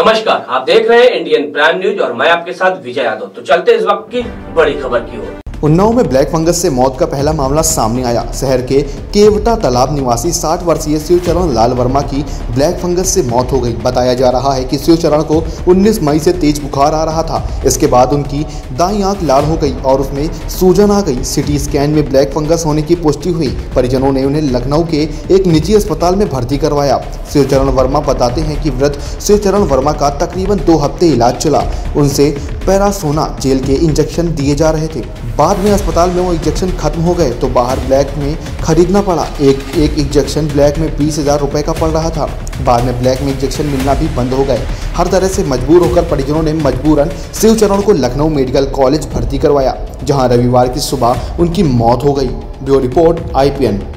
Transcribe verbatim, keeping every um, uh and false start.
नमस्कार, आप देख रहे हैं इंडियन प्राइम न्यूज और मैं आपके साथ विजय यादव। तो चलते इस वक्त की बड़ी खबर की ओर। उन्नाव में ब्लैक फंगस से मौत का पहला मामला सामने आया। शहर के केवटा तालाब निवासी साठ वर्षीय शिवचरण लाल वर्मा की ब्लैक फंगस से मौत हो गई। बताया जा रहा है कि शिवचरण को उन्नीस मई से तेज बुखार आ रहा था। इसके बाद उनकी दाईं आंख लाल हो गई और उसमें सूजन आ गई। सिटी स्कैन में ब्लैक फंगस होने की पुष्टि हुई। परिजनों ने उन्हें लखनऊ के एक निजी अस्पताल में भर्ती करवाया। शिवचरण वर्मा बताते हैं कि वृद्ध शिवचरण वर्मा का तकरीबन दो हफ्ते इलाज चला। उनसे पैरासोना जेल के इंजेक्शन दिए जा रहे थे। बाद में अस्पताल में वो इंजेक्शन खत्म हो गए तो बाहर ब्लैक में खरीदना पड़ा। एक एक इंजेक्शन ब्लैक में बीस हजार रुपये का पड़ रहा था। बाद में ब्लैक में इंजेक्शन मिलना भी बंद हो गए। हर तरह से मजबूर होकर परिजनों ने मजबूरन शिवचरण को लखनऊ मेडिकल कॉलेज भर्ती करवाया, जहां रविवार की सुबह उनकी मौत हो गई। Bureau report I P N.